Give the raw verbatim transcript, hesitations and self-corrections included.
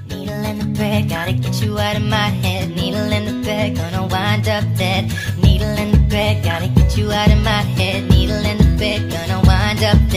Needle in the thread, gotta get you out of my head. Needle in the thread, gonna wind up dead. Needle in the thread, gotta get you out of my head. Needle in the thread, gonna wind up dead.